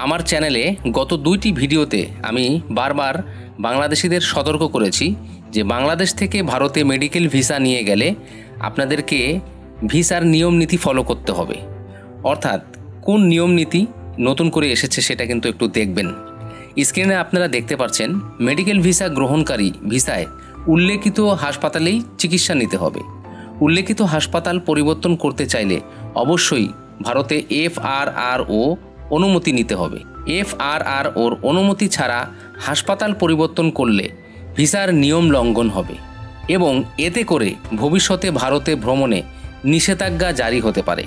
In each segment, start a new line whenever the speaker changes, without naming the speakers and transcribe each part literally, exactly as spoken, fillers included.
আমার চ্যানেলে গত দুইটি ভিডিওতে আমি বারবার বাংলাদেশিদের সতর্ক করেছি যে বাংলাদেশ থেকে ভারতে মেডিকেল ভিসা নিয়ে গেলে আপনাদেরকে ভিসার নিয়ম নীতি ফলো করতে হবে। অর্থাৎ কোন নিয়ম নীতি নতুন করে এসেছে সেটা কিন্তু একটু দেখবেন। স্ক্রিনে আপনারা দেখতে পাচ্ছেন মেডিকেল ভিসা গ্রহণকারী ভিসায় উল্লেখিত হাসপাতালেই চিকিৎসা নিতে হবে। উল্লেখিত হাসপাতাল পরিবর্তন করতে চাইলে অবশ্যই ভারতে এফ আর আর ও অনুমতি নিতে হবে। এফ আর আর ওর অনুমতি ছাড়া হাসপাতাল পরিবর্তন করলে ভিসার নিয়ম লঙ্ঘন হবে এবং এতে করে ভবিষ্যতে ভারতে ভ্রমণে নিষেধাজ্ঞা জারি হতে পারে।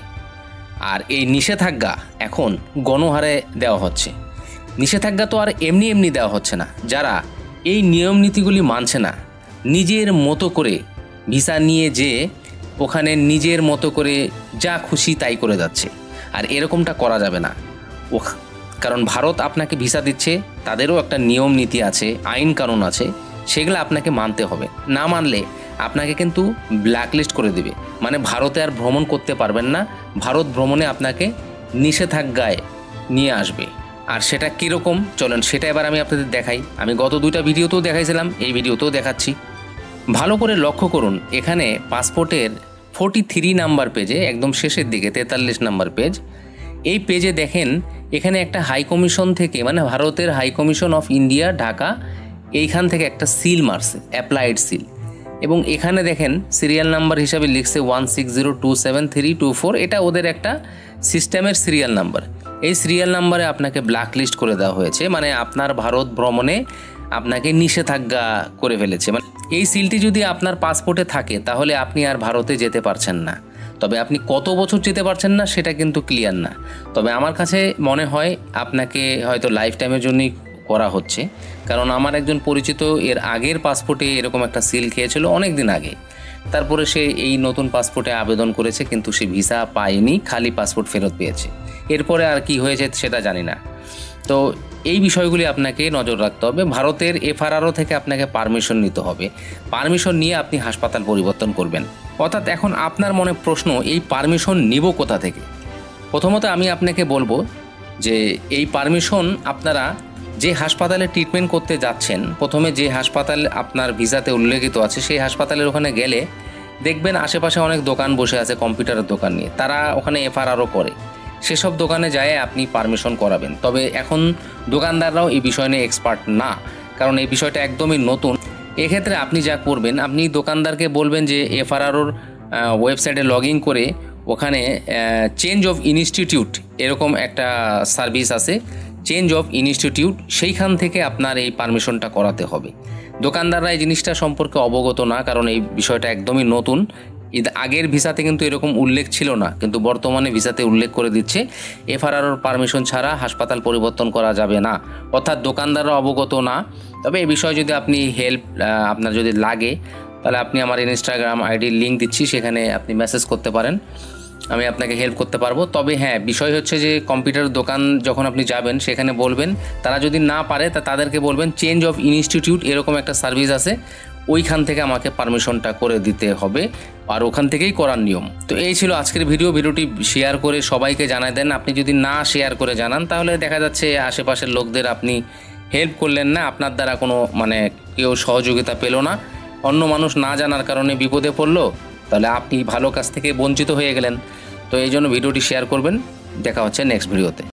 আর এই নিষেধাজ্ঞা এখন গণহারে দেওয়া হচ্ছে। নিষেধাজ্ঞা তো আর এমনি এমনি দেওয়া হচ্ছে না। যারা এই নিয়ম নীতিগুলি মানছে না, নিজের মতো করে ভিসা নিয়ে যে ওখানে নিজের মতো করে যা খুশি তাই করে যাচ্ছে, আর এরকমটা করা যাবে না। ও কারণ ভারত আপনাকে ভিসা দিচ্ছে, তাদেরও একটা নিয়ম নীতি আছে, আইন কানুন আছে, সেগুলো আপনাকে মানতে হবে। না মানলে আপনাকে কিন্তু ব্ল্যাকলিস্ট করে দেবে, মানে ভারতে আর ভ্রমণ করতে পারবেন না। ভারত ভ্রমণে আপনাকে নিষেধাজ্ঞায় নিয়ে আসবে। আর সেটা কীরকম চলেন সেটা এবার আমি আপনাদের দেখাই। আমি গত দুইটা ভিডিওতেও দেখাইছিলাম, এই ভিডিওতেও দেখাচ্ছি। ভালো করে লক্ষ্য করুন, এখানে পাসপোর্টের ফোর্টি থ্রি নাম্বার পেজে একদম শেষের দিকে তেতাল্লিশ নাম্বার পেজ, এই পেজে দেখেন এখানে একটা হাই কমিশন থেকে, মানে ভারতের high commission of India Dhaka, এইখান থেকে একটা সিল মারছে, অ্যাপ্লাইড সিল। এবং এখানে দেখেন সিরিয়াল নাম্বার হিসাবে লিখছে one six zero two seven three two four. এটা ওদের একটা সিস্টেমের সিরিয়াল নাম্বার। এই সিরিয়াল নাম্বারে আপনাকে ব্ল্যাকলিস্ট করে দেওয়া হয়েছে, মানে আপনার ভারত ভ্রমণে আপনাকে নিষেধাজ্ঞা করে ফেলেছে। মানে এই সিলটি যদি আপনার পাসপোর্টে থাকে তাহলে আপনি আর ভারতে যেতে পারছেন না। তবে আপনি কত বছর যেতে পারছেন না সেটা কিন্তু ক্লিয়ার না। তবে আমার কাছে মনে হয় আপনাকে হয়তো লাইফ টাইমের জন্যই করা হচ্ছে, কারণ আমার একজন পরিচিত এর আগের পাসপোর্টে এরকম একটা সিল খেয়েছিল অনেক দিন আগে। তারপরে সে এই নতুন পাসপোর্টে আবেদন করেছে, কিন্তু সে ভিসা পায়নি, খালি পাসপোর্ট ফেরত পেয়েছে। এরপরে আর কি হয়েছে সেটা জানি না। তো এই বিষয়গুলি আপনাকে নজর রাখতে হবে। ভারতের এফ আর আর ও থেকে আপনাকে পারমিশন নিতে হবে। পারমিশন নিয়ে আপনি হাসপাতাল পরিবর্তন করবেন। অর্থাৎ এখন আপনার মনে প্রশ্ন, এই পারমিশন নিব কোথা থেকে? প্রথমত আমি আপনাকে বলবো যে এই পারমিশন আপনারা যে হাসপাতালে ট্রিটমেন্ট করতে যাচ্ছেন, প্রথমে যে হাসপাতাল আপনার ভিসাতে উল্লেখিত আছে সেই হাসপাতালের ওখানে গেলে দেখবেন আশেপাশে অনেক দোকান বসে আছে কম্পিউটারের দোকান নিয়ে, তারা ওখানে এফ আর আর ও করে। সেসব দোকানে যায় আপনি পারমিশন করাবেন। তবে এখন দোকানদাররাও এই বিষয় নিয়ে এক্সপার্ট না, কারণ এই বিষয়টা একদমই নতুন। এক্ষেত্রে আপনি যা করবেন, আপনি দোকানদারকে বলবেন যে এফ আর আর ওর ওয়েবসাইটে লগ ইন করে ওখানে চেঞ্জ অফ ইনস্টিটিউট এরকম একটা সার্ভিস আছে, চেঞ্জ অফ ইনস্টিটিউট, সেইখান থেকে আপনার এই পারমিশনটা করাতে হবে। দোকানদাররা এই জিনিসটা সম্পর্কে অবগত না, কারণ এই বিষয়টা একদমই নতুন। আগের ভিসাতে কিন্তু এরকম উল্লেখ ছিল না, কিন্তু বর্তমানে ভিসাতে উল্লেখ করে দিচ্ছে এফ আর আর ওর পারমিশন ছাড়া হাসপাতাল পরিবর্তন করা যাবে না। অর্থাৎ দোকানদাররা অবগত না। তবে এই বিষয়ে যদি আপনি হেল্প আপনার যদি লাগে তাহলে আপনি আমার ইনস্টাগ্রাম আইডির লিঙ্ক দিচ্ছি, সেখানে আপনি মেসেজ করতে পারেন, আমি আপনাকে হেল্প করতে পারবো। তবে হ্যাঁ, বিষয় হচ্ছে যে কম্পিউটার দোকান যখন আপনি যাবেন সেখানে বলবেন, তারা যদি না পারে তা তাদেরকে বলবেন চেঞ্জ অফ ইনস্টিটিউট এরকম একটা সার্ভিস আছে, ওইখান থেকে আমাকে পারমিশনটা করে দিতে হবে, আর ওখান থেকেই করার নিয়ম। তো এই ছিল আজকের ভিডিও। ভিডিওটি শেয়ার করে সবাইকে জানাই দেন। আপনি যদি না শেয়ার করে জানান তাহলে দেখা যাচ্ছে আশেপাশের লোকদের আপনি হেল্প করলেন না, আপনার দ্বারা কোনো মানে কেউ সহযোগিতা পেল না, অন্য মানুষ না জানার কারণে বিপদে পড়লো, তাহলে আপনি ভালো কাজ থেকে বঞ্চিত হয়ে গেলেন। তো এই জন্য ভিডিওটি শেয়ার করবেন। দেখা হচ্ছে নেক্সট ভিডিওতে।